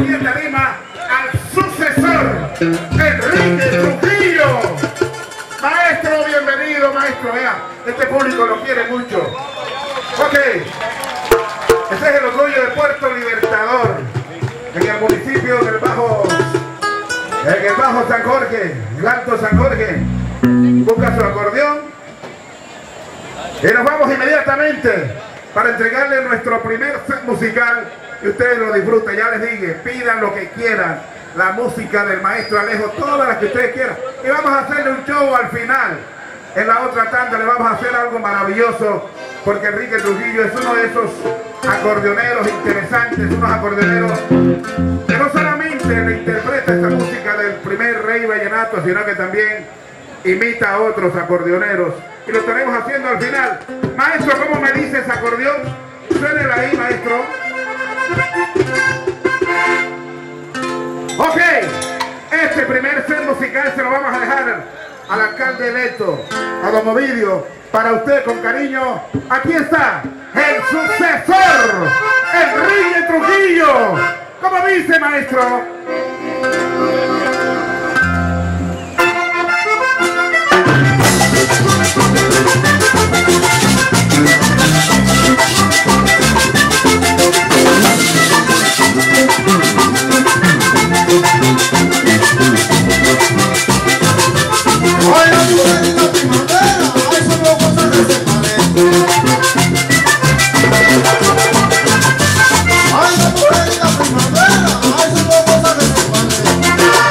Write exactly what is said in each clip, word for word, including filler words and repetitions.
aquí en Tarima al sucesor, Enrique Trujillo. Maestro, bienvenido, maestro. Vea, este público lo quiere mucho. Ok, este es el orgullo de Puerto Libertador, en el municipio del Bajo, en el Bajo San Jorge, el Alto San Jorge. Busca su acordeón y nos vamos inmediatamente para entregarle nuestro primer set musical y ustedes lo disfruten. Ya les dije, pidan lo que quieran, la música del maestro Alejo, todas las que ustedes quieran, y vamos a hacerle un show al final. En la otra tanda le vamos a hacer algo maravilloso, porque Enrique Trujillo es uno de esos acordeoneros interesantes, unos acordeoneros que no solamente le interpreta esta música del primer rey vallenato, sino que también imita a otros acordeoneros, y lo estaremos haciendo al final. Maestro, ¿cómo me dices acordeón? Suénela ahí, maestro. Ok, este primer set musical se lo vamos a dejar al alcalde electo, a don Ovidio, para usted con cariño. Aquí está el sucesor, Enrique Trujillo. ¿Cómo dice, maestro? Hoy la mujer en la primavera, ay, son los cosas que se parecen. Ay, la mujer en la primavera, ay, son los cosas que se parecen.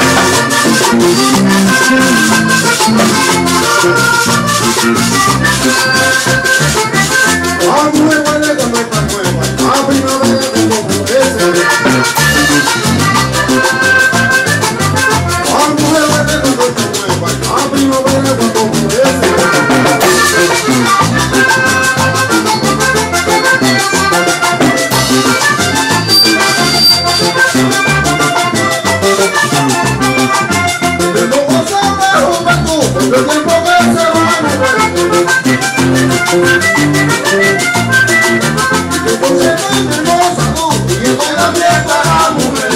La mujer huele cuando está nueva, la primavera cuando florece. La mujer huele cuando está nueva, la primavera cuando florece. Pero gozar de juventud, porque el tiempo que se va a mover. Y que conserva mi hermosa luz, y que baila fiesta la mujer.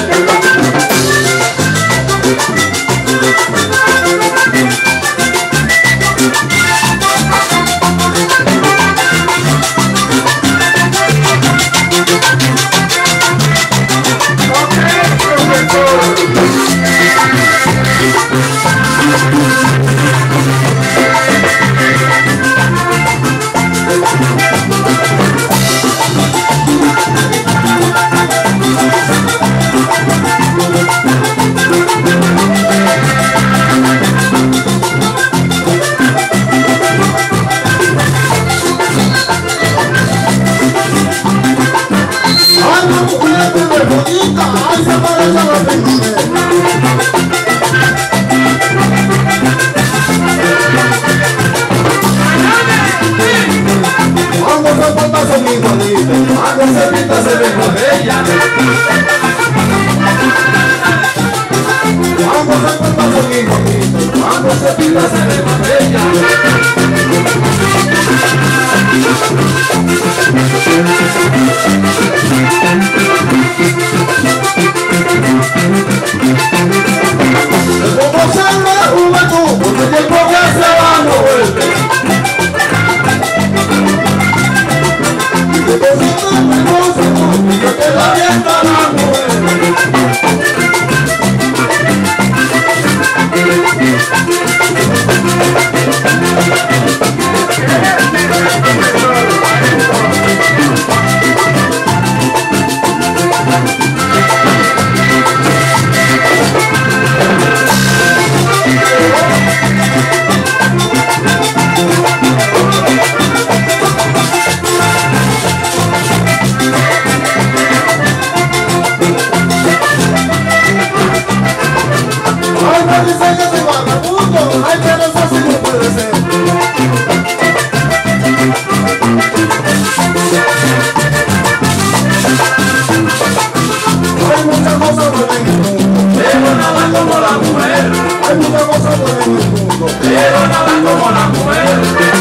Pero nada como la mujer.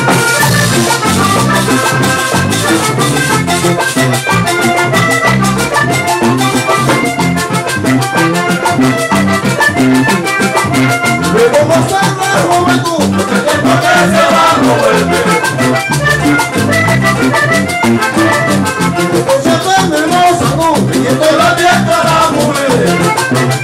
Pero no se la juventud, porque se va a mover. entonces tenemos salud, y esto es la fiesta de la mujer.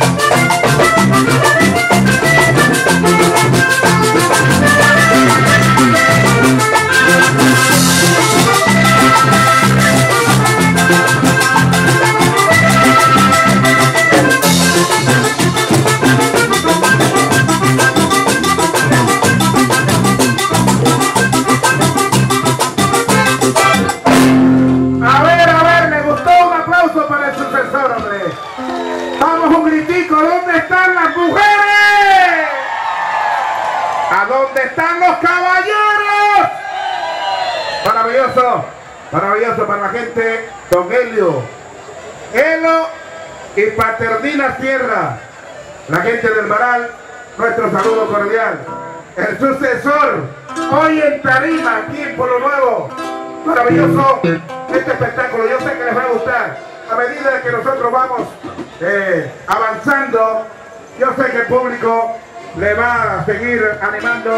¿Dónde están los caballeros? Maravilloso, maravilloso para la gente. Don Helio, Elo y Paternina Sierra, la gente del Baral, nuestro saludo cordial. El sucesor, hoy en tarima, aquí en Pueblo Nuevo. Maravilloso este espectáculo, yo sé que les va a gustar. A medida que nosotros vamos eh, avanzando, yo sé que el público le va a seguir animando.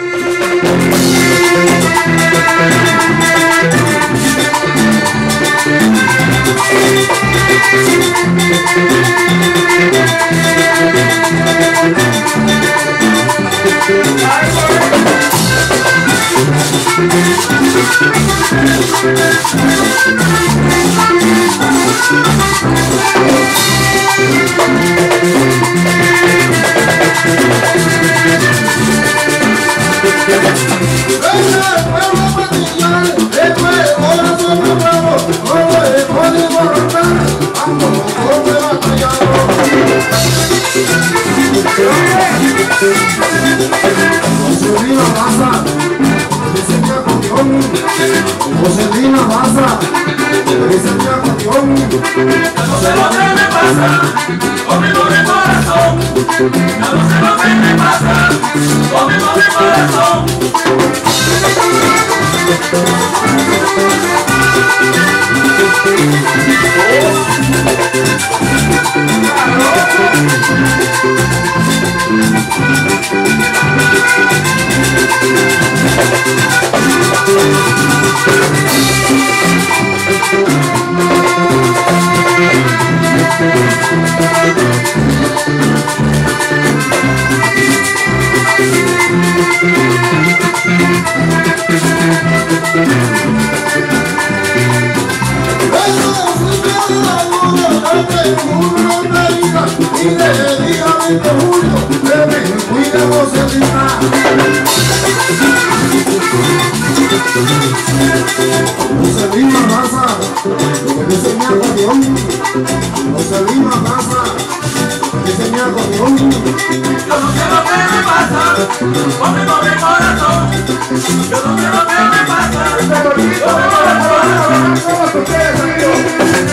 Joselina Maza, diseña campeón. Joselina Maza, diseña campeón. No sé lo que me pasa, conmigo de corazón. No sé lo que me pasa, conmigo de corazón. Joselina Maza, diseña campeón. Joselina Maza, diseña campeón. Yo no sé lo que me pasa, conmigo de corazón. Yo no sé lo que me pasa, conmigo de corazón. ¿Cómo ustedes, amigos?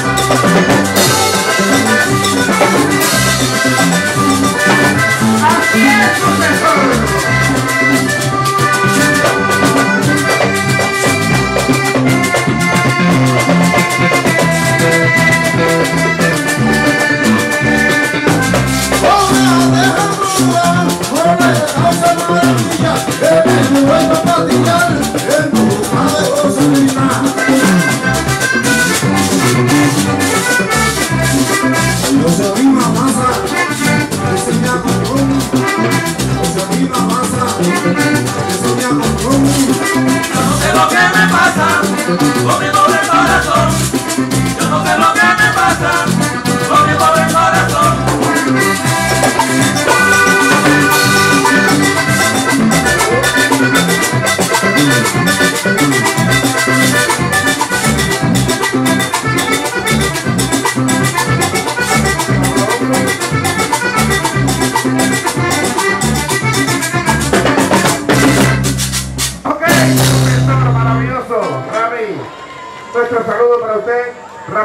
Ah,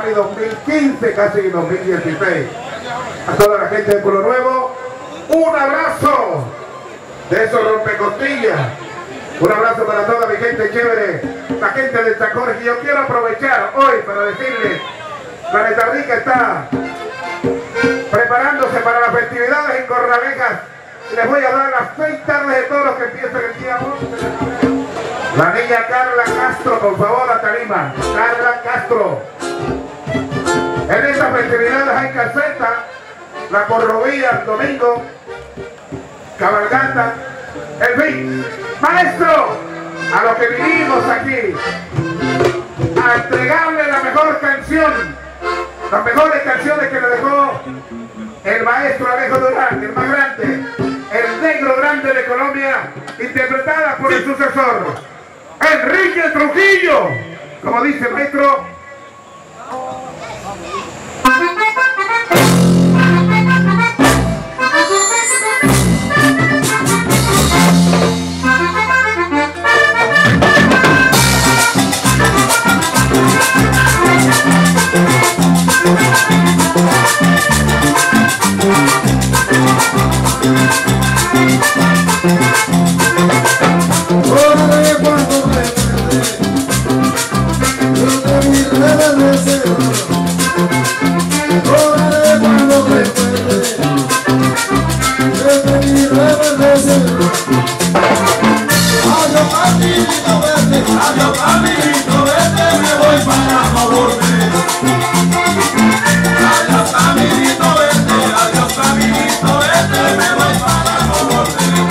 y dos mil quince, casi dos mil dieciséis. A toda la gente de Pueblo Nuevo, un abrazo de esos rompecostillas. Un abrazo para toda mi gente chévere, la gente de Chacores. Y yo quiero aprovechar hoy para decirles, Planeta Rica está preparándose para las festividades en Corralejas. Les voy a dar las seis tardes de toros que empiezan el día once. La niña Carla Castro, por favor, a tarima. Carla Castro. En estas festividades hay caseta, la corrovía el domingo, cabalgata, en fin. Maestro, a lo que vinimos aquí, a entregarle la mejor canción, las mejores canciones que le dejó el maestro Alejo Durán, el más grande, el negro grande de Colombia, interpretada por el sucesor, Enrique Trujillo, como dice el maestro. Adiós, caminito verde, me voy para no volver. Adiós, caminito verde, adiós, caminito verde, me voy para no volver.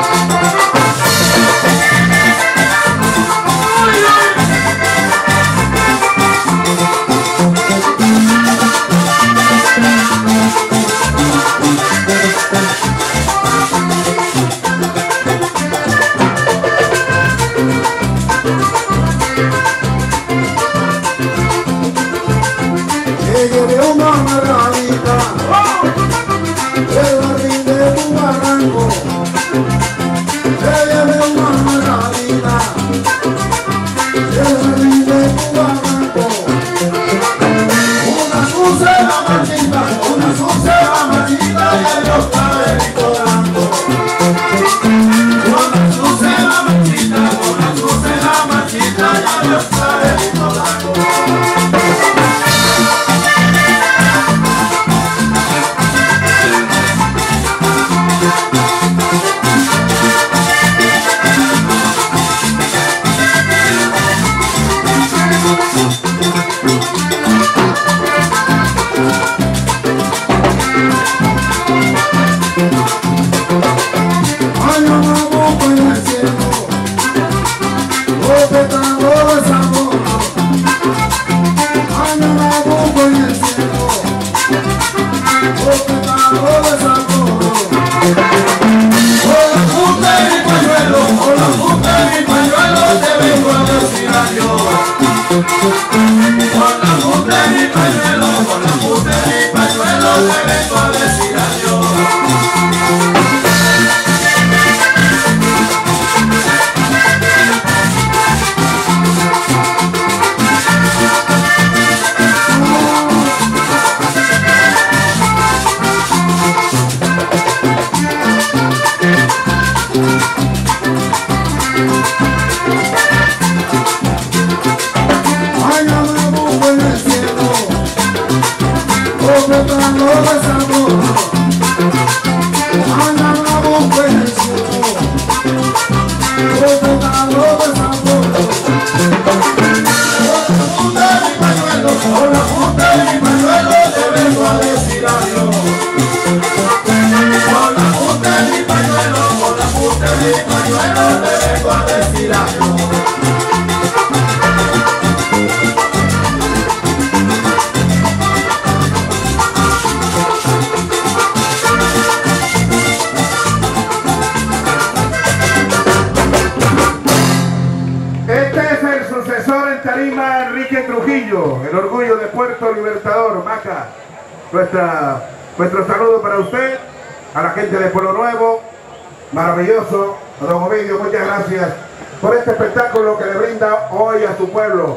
Enrique Trujillo, el orgullo de Puerto Libertador, Maca. Nuestra, nuestro saludo para usted, a la gente de Pueblo Nuevo, maravilloso. Don Ovidio, muchas gracias por este espectáculo que le brinda hoy a su pueblo.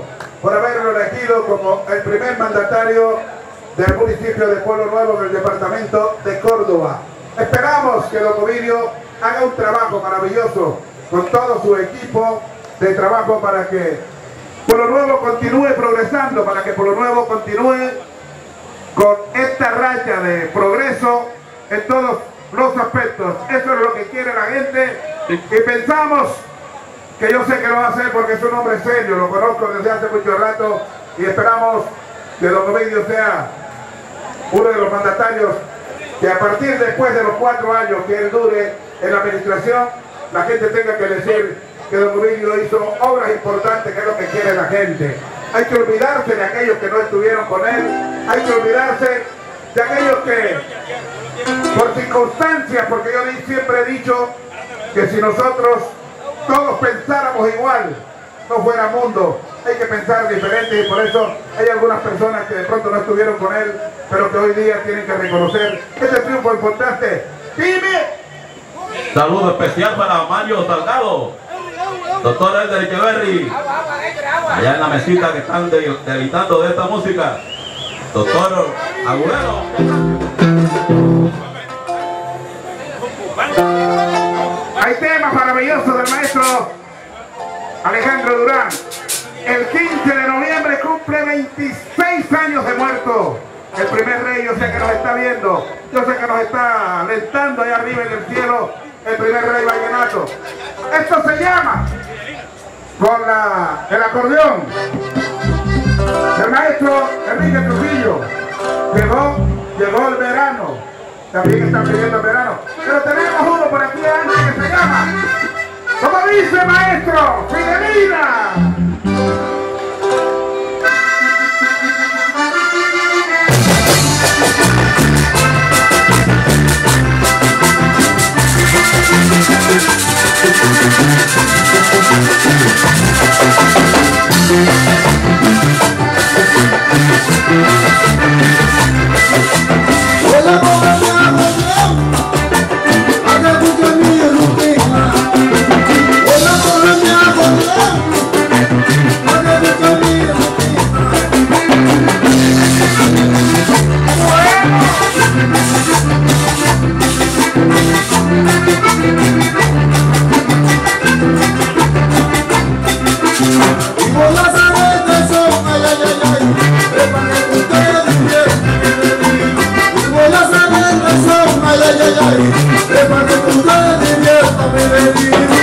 por haberlo elegido como el primer mandatario del municipio de Pueblo Nuevo en el departamento de Córdoba. Esperamos que don Ovidio haga un trabajo maravilloso con todo su equipo de trabajo para que Pueblo Nuevo continúe progresando, para que Pueblo Nuevo continúe con esta racha de progreso en todos los aspectos. Eso es lo que quiere la gente y pensamos que yo sé que lo va a hacer porque es un hombre serio, lo conozco desde hace mucho rato y esperamos que don Ovidio sea uno de los mandatarios que a partir después de los cuatro años que él dure en la administración, la gente tenga que decir que don Ovidio hizo obras importantes, que es lo que quiere la gente. Hay que olvidarse de aquellos que no estuvieron con él, hay que olvidarse de aquellos que por circunstancias, porque yo siempre he dicho que si nosotros todos pensáramos igual, no fuera mundo, hay que pensar diferente y por eso hay algunas personas que de pronto no estuvieron con él, pero que hoy día tienen que reconocer este triunfo importante. ¡Dime! Saludo especial para Mario Salgado, doctor Elder Echeverry, allá en la mesita que están de, deleitando de esta música, doctor Agurero. Hay temas maravillosos del maestro Alejandro Durán. El quince de noviembre cumple veintiséis años de muerto. El primer rey, yo sé que nos está viendo, yo sé que nos está alentando allá arriba en el cielo, el primer rey vallenato. Esto se llama, con la, el acordeón, el maestro Enrique Trujillo. Llegó, llegó el verano, también están pidiendo el verano, pero tenemos uno por aquí antes que se llama, como dice maestro, Fidelina. Hola, hola, hola, hola, busca mi rutina. Hola, hola, hola, hola, busca mi y por las arenas son, ay, ay, ay, ay, preparen ustedes bien. Y por las arenas son, ay, ay, ay, ay, preparen ustedes bien para mi venir.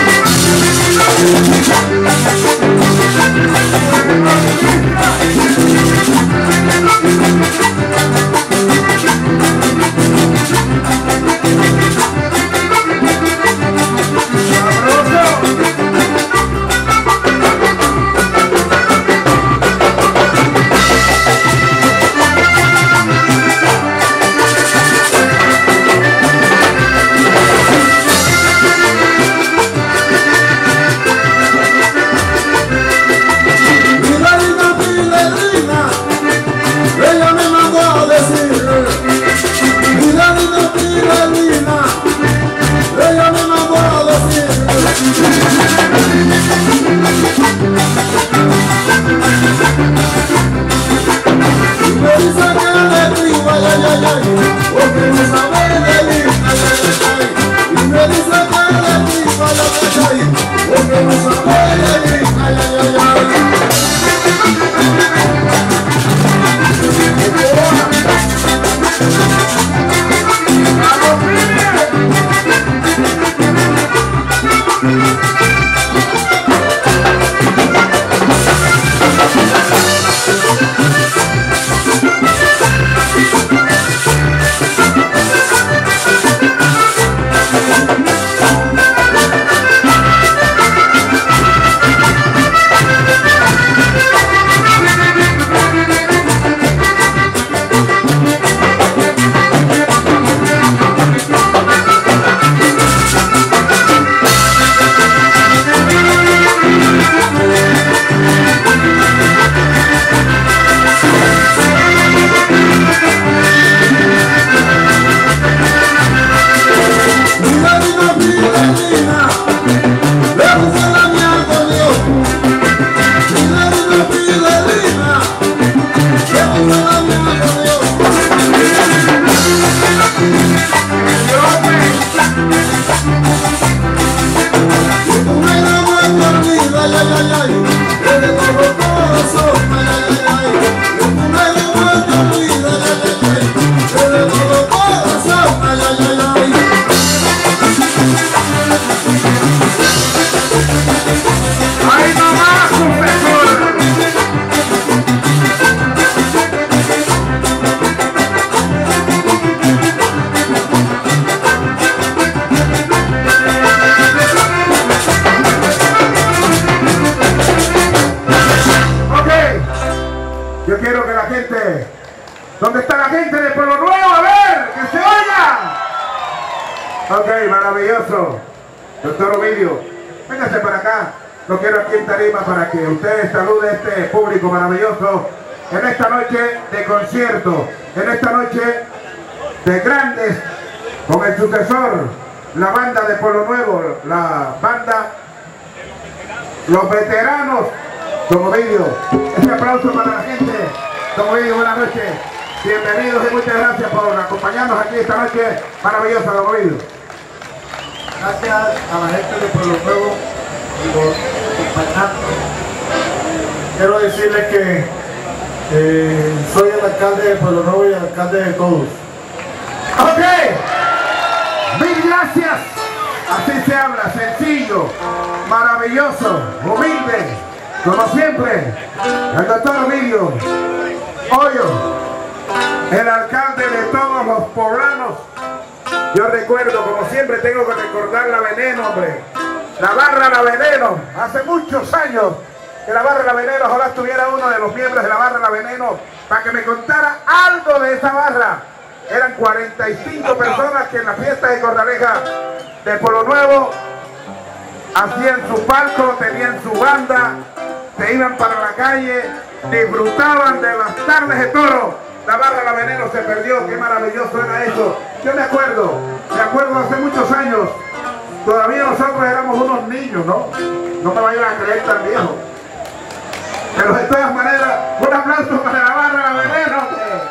Ok, maravilloso. Doctor Ovidio, véngase para acá. Lo quiero aquí en tarima para que ustedes saluden a este público maravilloso en esta noche de concierto, en esta noche de grandes, con el sucesor, la banda de Pueblo Nuevo, la banda, los veteranos. Don Ovidio, este aplauso para la gente. Don Ovidio, buenas noches. Bienvenidos y muchas gracias por acompañarnos aquí esta noche maravillosa, Don Ovidio. Gracias a la gente de Pueblo Nuevo y por acompañarnos. Quiero decirles que eh, soy el alcalde de Pueblo Nuevo y el alcalde de todos. Ok, mil gracias. Así se habla, sencillo, maravilloso, humilde, como siempre. El doctor Ovidio Hoyo, el alcalde de todos los poblanos. Yo recuerdo, como siempre tengo que recordar la Veneno, hombre. La barra La Veneno, hace muchos años que la barra La Veneno, ojalá estuviera uno de los miembros de la barra La Veneno para que me contara algo de esa barra. Eran cuarenta y cinco personas que en la fiesta de Cordaleja de Pueblo Nuevo hacían su palco, tenían su banda, se iban para la calle, disfrutaban de las tardes de toro. La barra La Veneno se perdió, qué maravilloso era eso. Yo me acuerdo, me acuerdo hace muchos años, todavía nosotros éramos unos niños, ¿no? No me vayan a creer tan viejo. Pero de todas maneras, un aplauso para la barra La Veneno.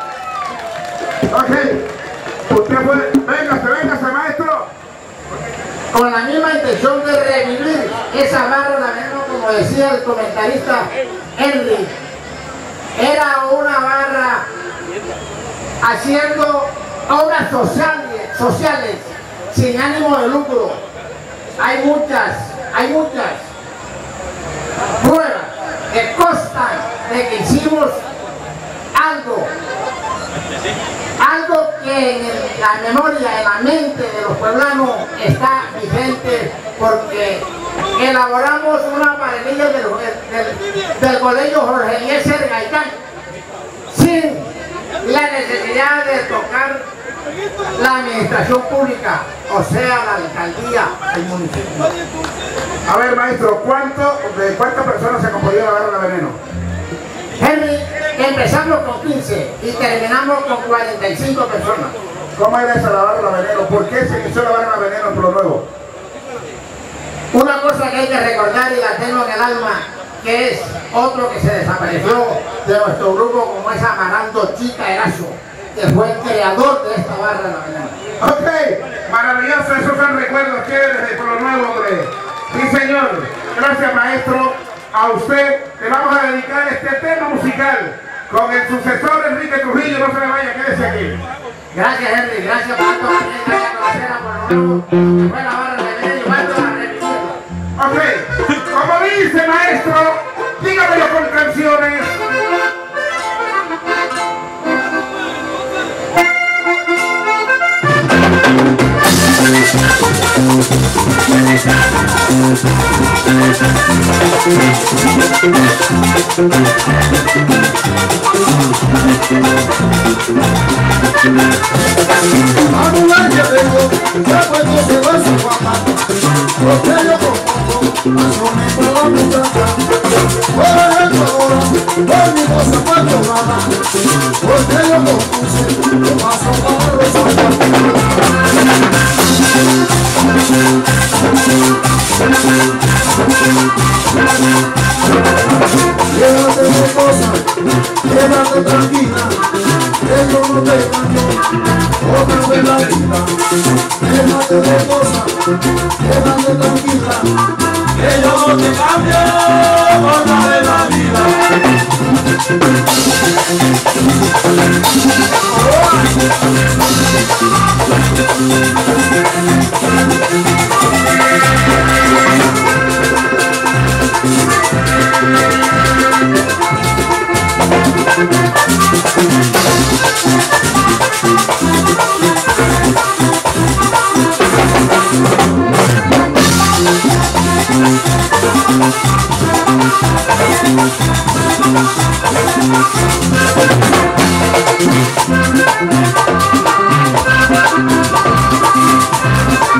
Ok, usted fue, véngase, véngase, maestro. Con la misma intención de revivir esa barra La Veneno, como decía el comentarista Henry, era una barra haciendo obras sociales, sociales sin ánimo de lucro. Hay muchas, hay muchas pruebas que constan de que hicimos algo, algo que en la memoria, en la mente de los pueblanos está vigente, porque elaboramos una paredilla del, del, del colegio Jorge Eliezer Gaitán sin la necesidad de tocar la administración pública, o sea, la alcaldía del municipio. A ver, maestro, ¿cuánto, ¿de cuántas personas se componía la barra La Veneno? Henry, empezamos con quince y terminamos con cuarenta y cinco personas. ¿Cómo era esa la barra La Veneno? ¿Por qué se inició la barra La Veneno en Pueblo Nuevo? Una cosa que hay que recordar y la tengo en el alma, que es otro que se desapareció de nuestro grupo, como es Amaranto Chica Erazo, que fue el creador de esta barra La Veneno. Ok, maravilloso, esos son recuerdos chéveres de Pueblo Nuevo, hombre. Sí, señor. Gracias, maestro. A usted le vamos a dedicar este tema musical con el sucesor Enrique Trujillo. No se me vaya, quédese aquí. Gracias, Henry. Gracias por esto. Gracias a conocer a Pueblo Nuevo, que fue la barra La Veneno, y vamos a revivirla. Ok, como dice, maestro, dígamelo con canciones. Ambulancia tengo, ya puedo llevar su papá. Porque yo conozco, asomé por la muchacha. Por ejemplo ahora, por mi cosa cuando mamá. Porque yo compuse, lo paso por los zapatos. Llévate de cosas, quédate tranquila, que yo no te cambio, otra vez la vida. Llévate de cosas, quédate tranquila, Que yo no te cambio por nada de la vida. Thank you.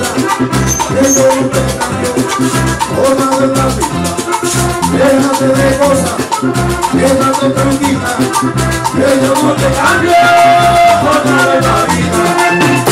que yo no te cambio por nada en la vida. Déjate de cosas, quédate tranquila, que yo no te cambio por nada en la vida.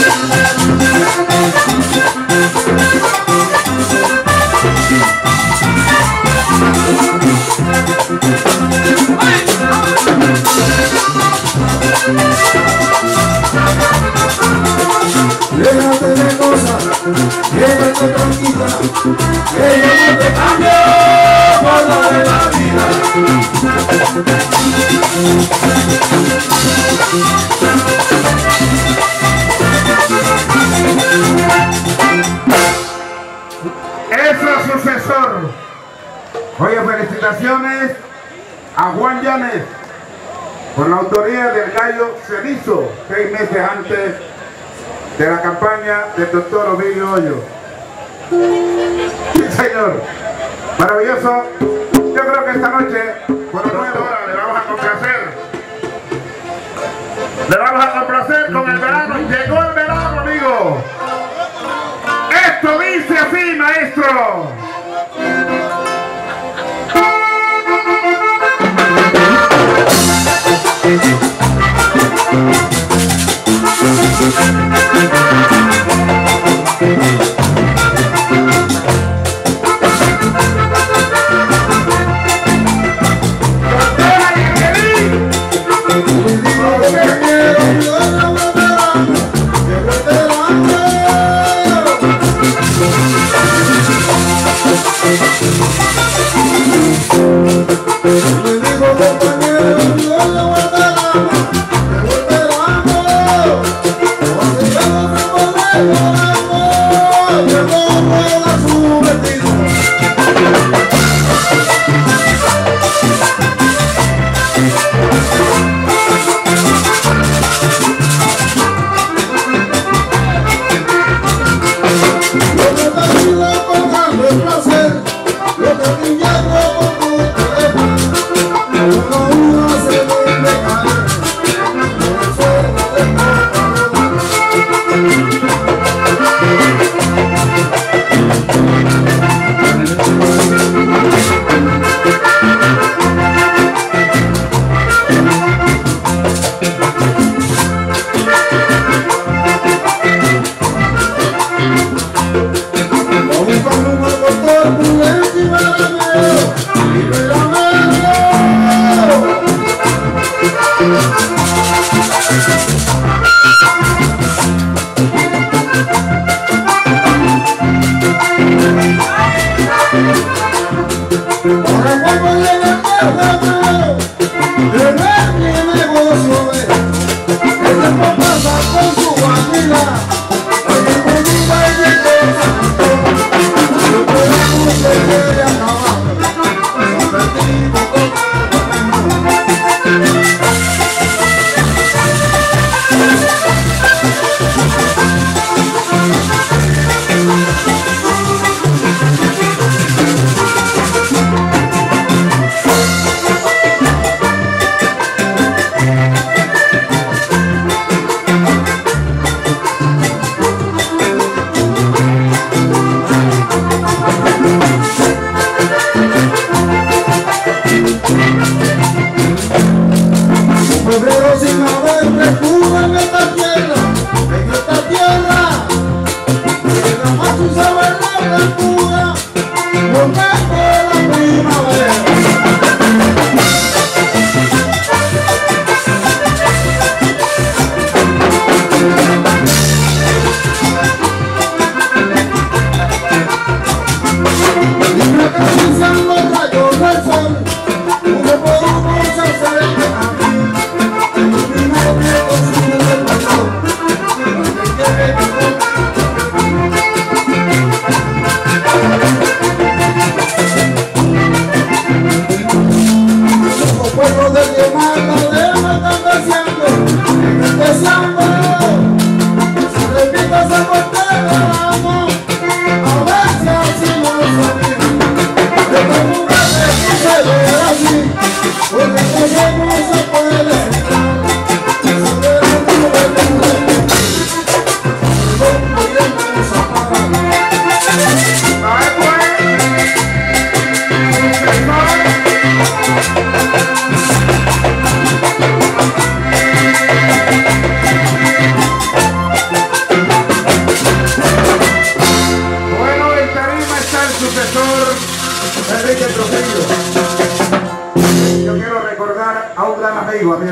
Déjate de cosas, quédate tranquila, que yo no te cambio por nada de la vida. Eso, sucesor. Oye, felicitaciones a Juan Llanes por la autoría del gallo Cenizo, seis meses antes de la campaña del doctor Ovidio Hoyo. Sí, señor. Maravilloso. Yo creo que esta noche, por nueve horas, le vamos a complacer. Le vamos a complacer con el verano. Llegó el verano, amigo. Esto dice así, maestro.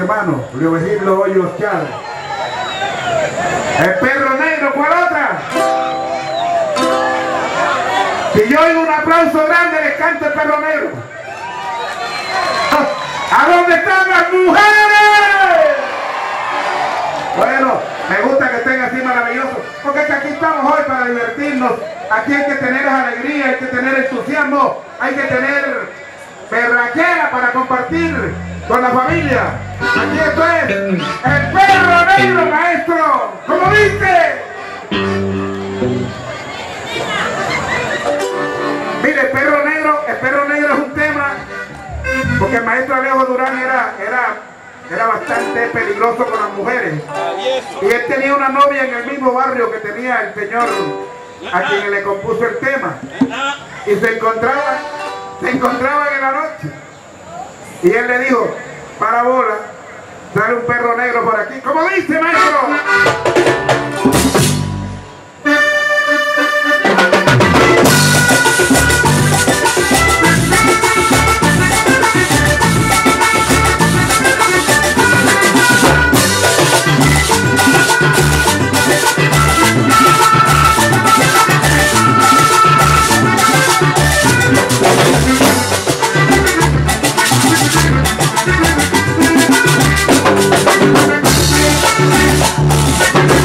hermano, Julio Virgilio Hoyos Chávez. El perro negro, ¿cuál otra? Si yo oigo un aplauso grande, les canto el perro negro. ¿A dónde están las mujeres? Bueno, me gusta que estén así maravillosos, porque es que aquí estamos hoy para divertirnos. Aquí hay que tener alegría, hay que tener entusiasmo, hay que tener berraquera para compartir con la familia. Aquí esto es el perro negro, maestro. ¿Cómo dice? Mire, el perro negro, el perro negro es un tema, porque el maestro Alejo Durán era, era, era bastante peligroso con las mujeres. Y él tenía una novia en el mismo barrio que tenía el señor a quien le compuso el tema. Y se encontraban, se encontraban en la noche. Y él le dijo, para bola, sale un perro negro por aquí. ¿Cómo dice, maestro? Thank you.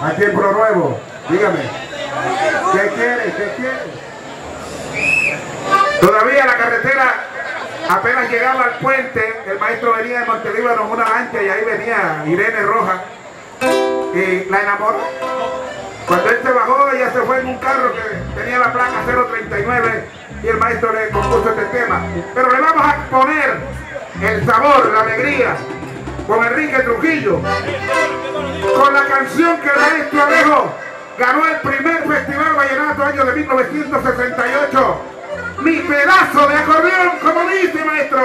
Aquí en Pro Nuevo, dígame. ¿Qué quiere? ¿Qué quiere? Todavía la carretera, apenas llegaba al puente, el maestro venía de Montelíbano en una lancha y ahí venía Irene Rojas y la enamoró. Cuando él se bajó, ella se fue en un carro que tenía la placa cero treinta y nueve y el maestro le compuso este tema. Pero le vamos a poner el sabor, la alegría, con Enrique Trujillo, con la canción que el maestro Alejo ganó el primer Festival Vallenato año de mil novecientos sesenta y ocho. Mi pedazo de acordeón, como dice maestro.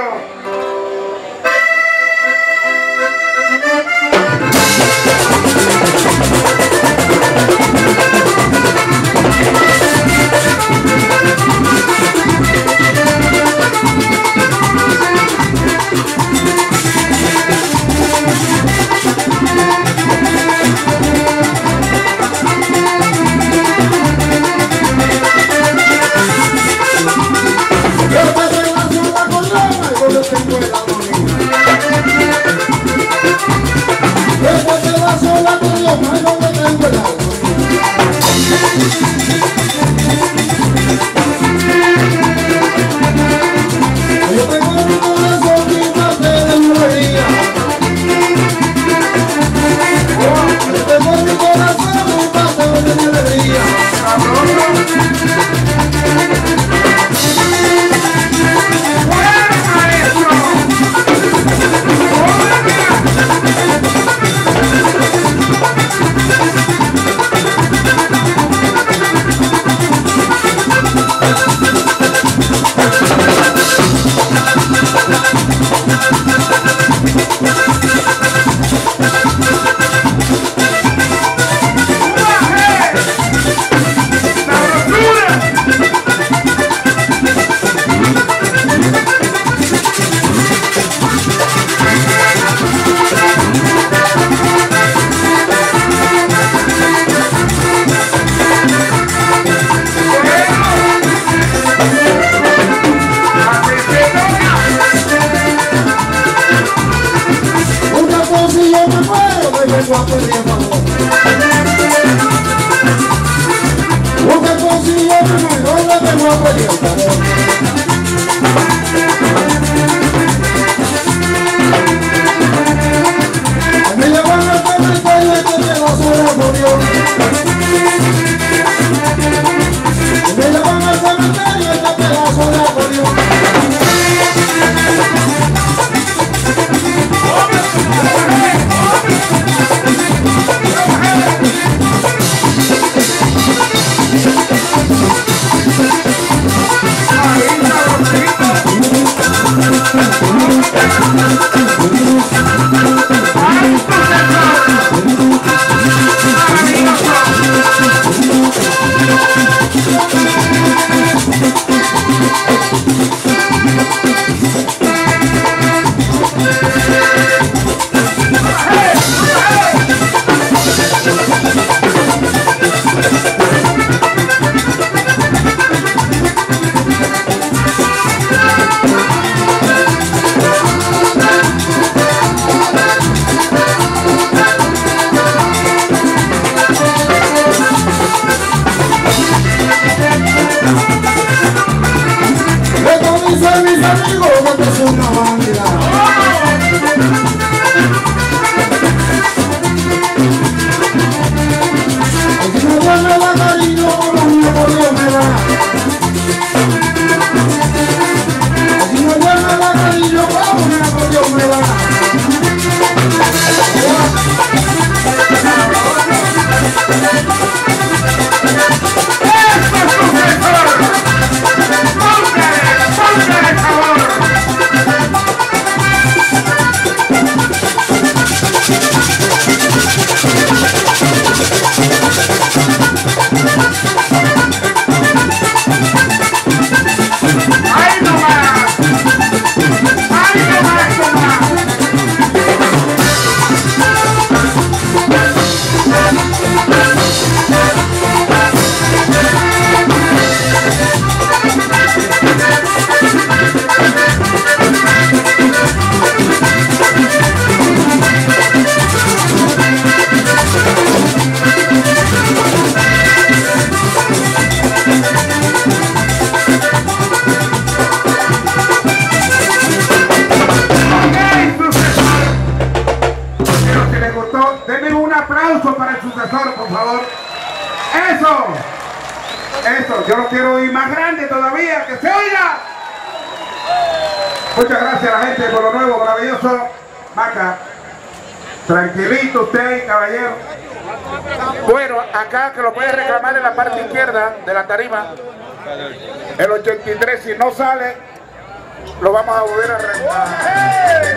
sucesor, por favor. Eso. Eso, yo lo quiero oír más grande todavía, que se oiga. Muchas gracias a la gente por lo nuevo, maravilloso. Maca, tranquilito usted ahí, caballero. Bueno, acá que lo puede reclamar en la parte izquierda de la tarima. El ochenta y tres, si no sale, lo vamos a volver a reclamar.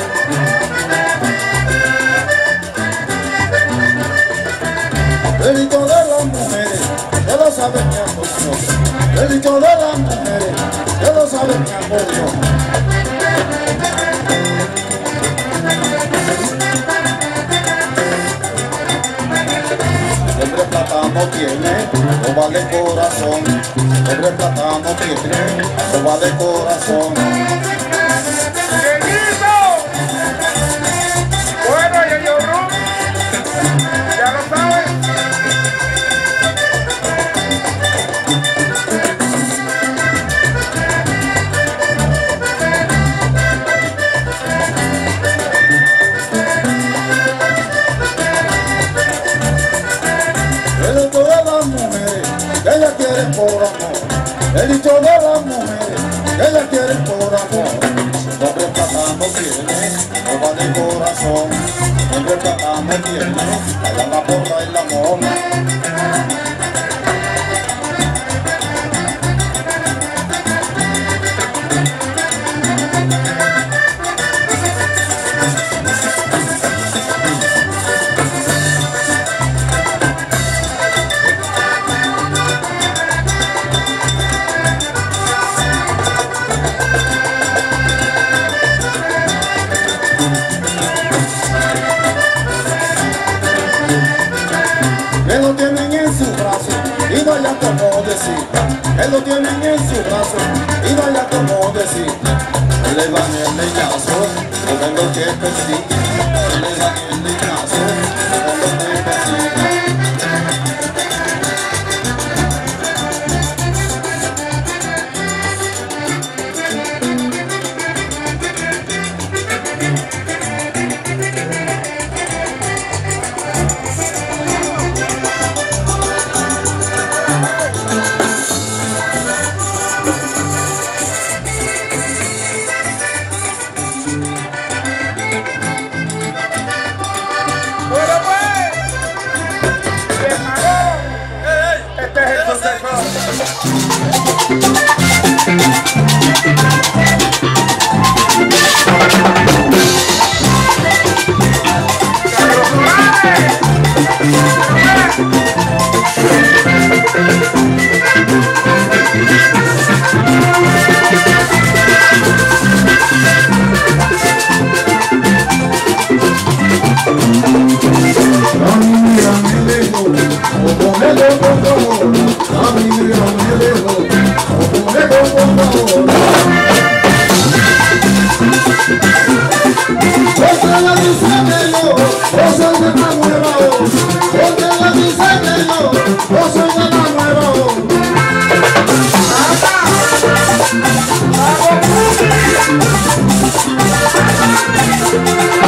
Delito de las mujeres, ya lo saben mi amor. Delito de las mujeres, ya lo saben mi amor. Siempre plata no tiene, no vale corazón. Siempre plata no tiene, no vale corazón. Bueno, y el Yorru, ya lo sabes. El dicho de las mujeres, que ellas quieren por amor. El dicho de las mujeres, que ellas quieren por amor. Siempre plata no tiene, no vale corazón. Siempre plata no tiene, allá la porra y la mona. Que lo tienen en su brazo y no haya como decir. Que lo tienen en su brazo y no haya como decir. Le dan el leñazo, con lo que persigue. Le dan el leñazo, con lo que persigue. Bueno, pues, bien, Mago. Este es el sucesor.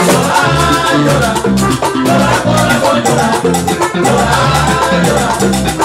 Llora, llora, llora, llora, llora, llora, llora.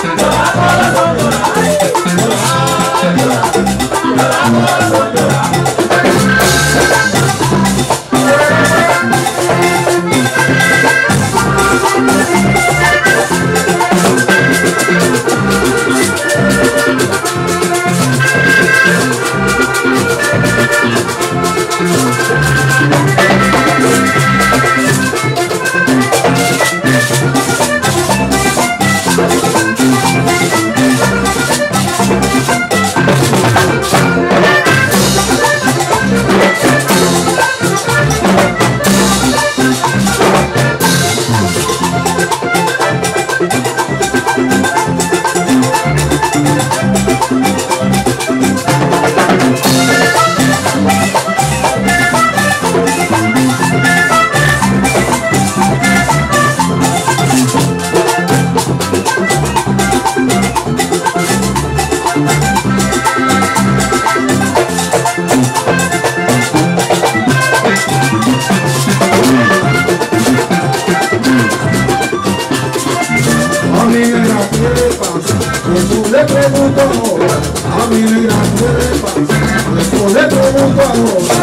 ¿qué le pasa? Eso le pregunto ahora. A mi negra, ¿qué le pasa? Eso le pregunto ahora.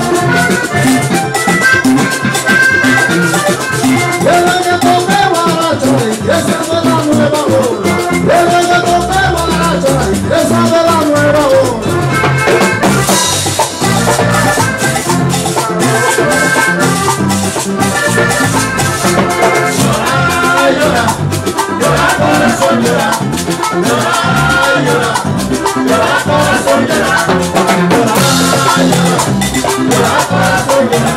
El reggaetón de Guaracha, esa de la nueva ola. El reggaetón de Guaracha, esa de la nueva ola. Llora, llora, corazón, llora. Llora, llora, llora, corazón, llora. Llora, llora, llora, corazón, llora.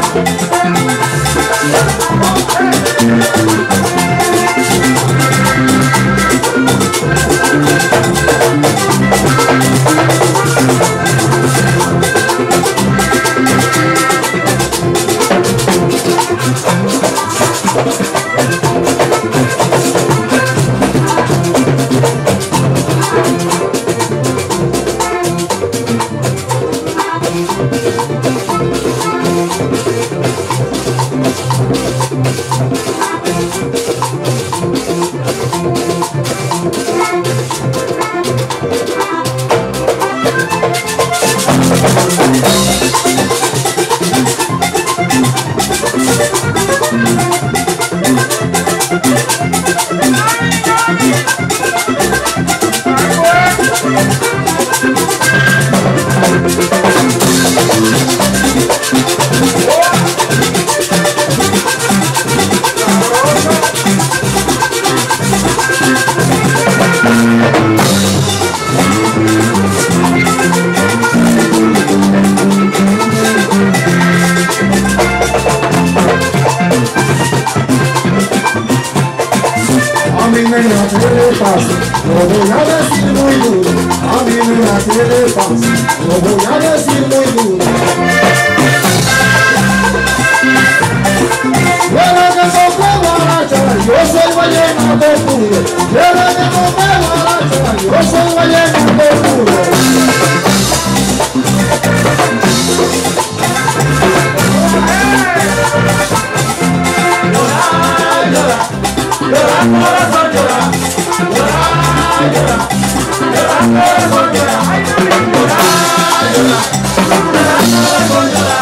Lo voy a decir muy duro, a mí me la tiene fácil, lo voy a decir muy duro. Quiero que toque Guaracha, yo soy vallenato puro. Quiero que toque Guaracha, yo soy vallenato puro. Llora, llora, llora, corazón, llora. Llora, llora, llora, corazón, llora. Llora, llora, llora, corazón, llora.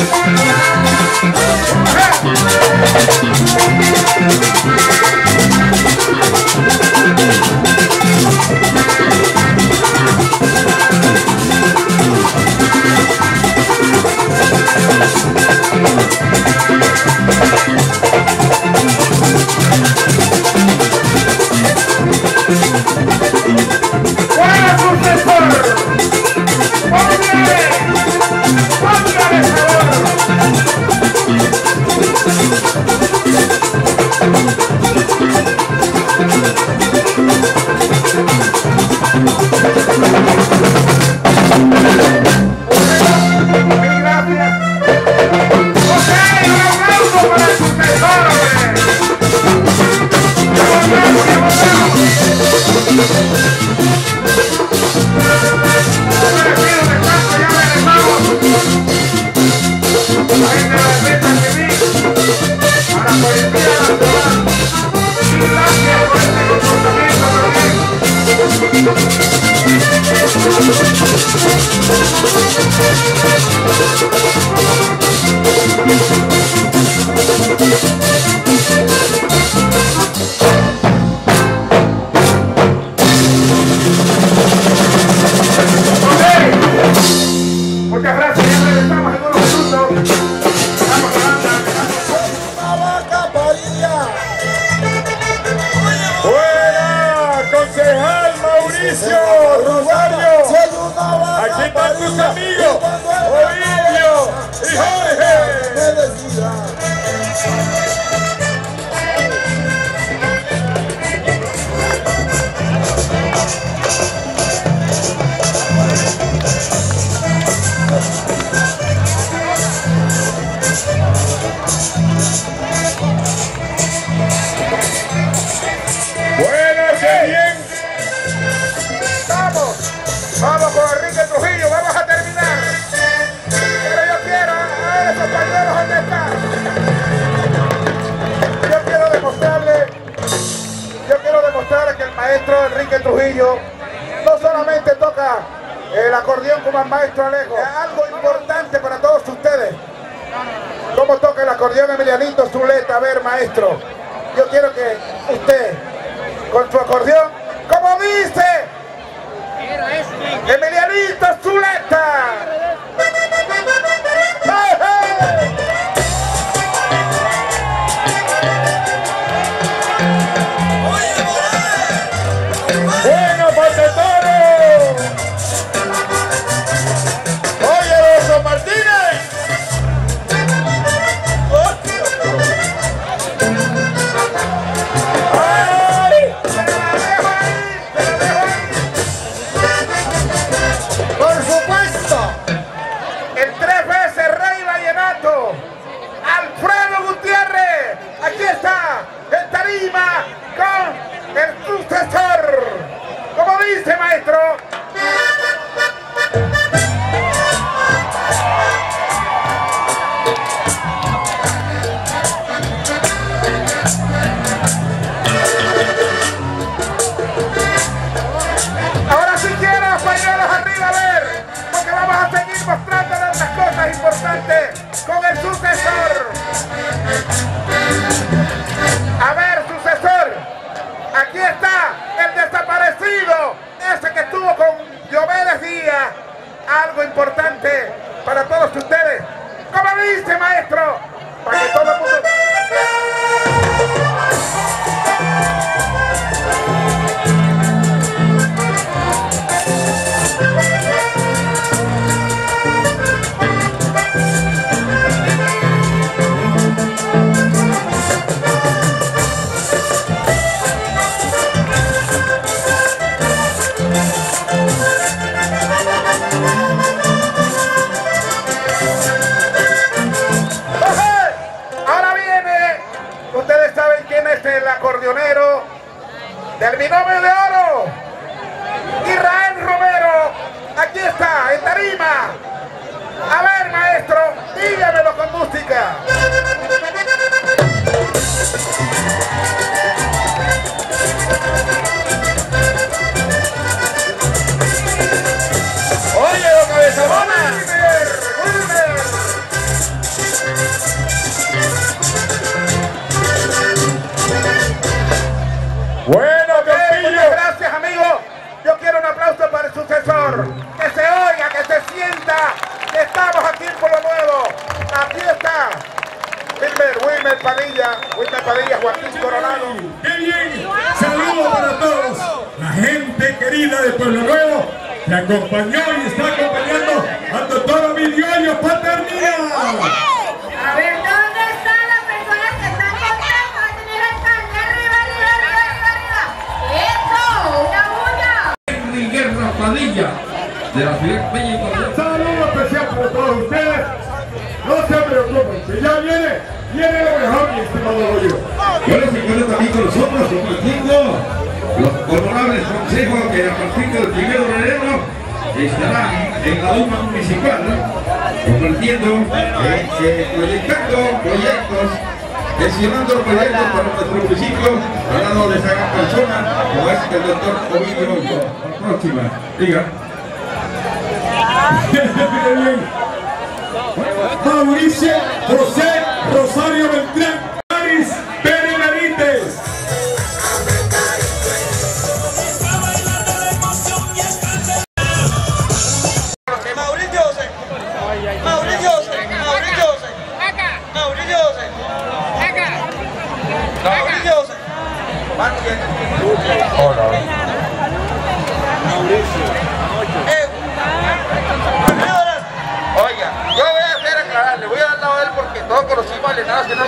Muchas gracias, ya regresamos en unos minutos. Vamos a Buena, concejal Mauricio Rosario. Aquí están tus amigos, Ovidio y Jorge. Bueno, qué bien. Vamos, vamos con Enrique Trujillo, vamos a terminar. Pero yo quiero a esos compañeros donde están. ustedes que el maestro Enrique Trujillo no solamente toca el acordeón como el maestro Alejo, es algo importante para todos ustedes. ¿Cómo toca el acordeón Emilianito Zuleta? A ver, maestro, yo quiero que usted, con su acordeón, como dice Emilianito Zuleta. ¡Hey, hey! Bueno, Patetoro. Oye, Oso Martínez. ¡Ay! Por supuesto. El tres veces Rey Vallenato, Alfredo Gutiérrez, aquí está, en tarima, con el sucesor. Como dice, maestro. Ahora sí quiero pañuelos arriba, a ver, porque vamos a seguir mostrándoles las cosas importantes con el sucesor. A ver, sucesor, aquí está el desaparecido, ese que estuvo con Diomedes Díaz. Algo importante para todos ustedes. Como dice, maestro, para que todo el mundo... el acordeonero del binomio de oro, Israel Romero, aquí está, en tarima. A ver, maestro, dígamelo con música. Oye, don Cabezabona. Bueno, okay, muchas gracias, amigos. Yo quiero un aplauso para el sucesor. Que se oiga, que se sienta que estamos aquí en Pueblo Nuevo. Aquí está Wilmer, Wilmer Padilla, Wilmer Padilla, Joaquín Coronado. ¡Qué bien! Saludos para todos. La gente querida de Pueblo Nuevo me acompañó y está acompañando al doctor Ovidio Paternina. A ver, ¿dónde están las personas que están contentas de tener alcalde? Arriba, arriba, arriba, arriba, arriba. ¡Eso! ¡Una bulla! Henry Guerra Padilla, de la ciudad Bella y Padilla. Saludos especial para todos ustedes. No se preocupen, que ya viene, viene lo mejor, mi estimado Goyo. Yo les encuentro también con nosotros compartiendo los honorables consejos que a partir del primero de enero estarán en la Duma Municipal compartiendo, eh, eh, proyectando proyectos, gestionando proyectos para nuestro municipio, al lado de esa gran persona como es el doctor Ovidio Hoyo. La próxima, diga. Mauricio José Rosario Beltrán Paris Benítez. Mauricio José, Mauricio José, Mauricio José, Mauricio José, Mauricio José. Oiga, yo voy a hacer aclarar, le voy a dar lado a él porque todos conocimos al Estado Nacional.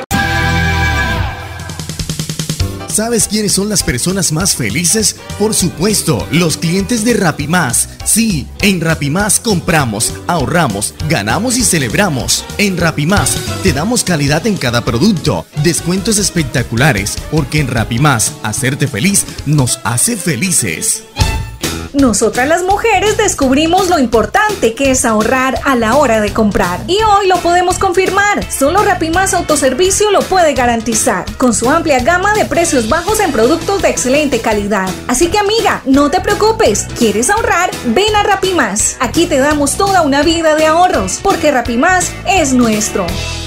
¿Sabes quiénes son las personas más felices? Por supuesto, los clientes de Rapimás. Sí, en Rapimás compramos, ahorramos, ganamos y celebramos. En Rapimás te damos calidad en cada producto, descuentos espectaculares, porque en Rapimás hacerte feliz nos hace felices. Nosotras las mujeres descubrimos lo importante que es ahorrar a la hora de comprar. Y hoy lo podemos confirmar. Solo Rapimás Autoservicio lo puede garantizar, con su amplia gama de precios bajos en productos de excelente calidad. Así que amiga, no te preocupes. ¿Quieres ahorrar? Ven a Rapimás. Aquí te damos toda una vida de ahorros, porque Rapimás es nuestro.